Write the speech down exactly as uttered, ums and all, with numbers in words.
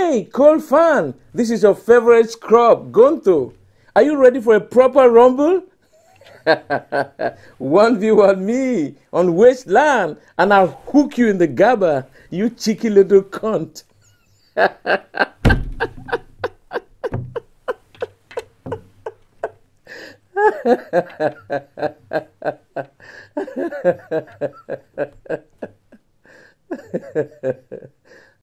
Hey, Coldphan, this is your favorite scrub, Gonto. Are you ready for a proper rumble? One view on me, on wasteland, and I'll hook you in the gabba, you cheeky little cunt.